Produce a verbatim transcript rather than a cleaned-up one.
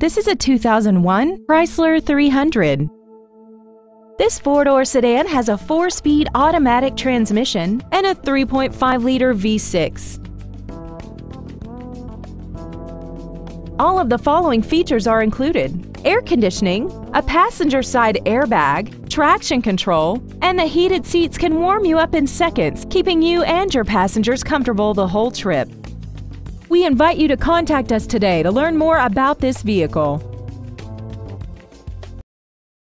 This is a two thousand one Chrysler three hundred. This four-door sedan has a four-speed automatic transmission and a three point five liter V six. All of the following features are included: air conditioning, a passenger side airbag, traction control, and the heated seats can warm you up in seconds, keeping you and your passengers comfortable the whole trip. We invite you to contact us today to learn more about this vehicle.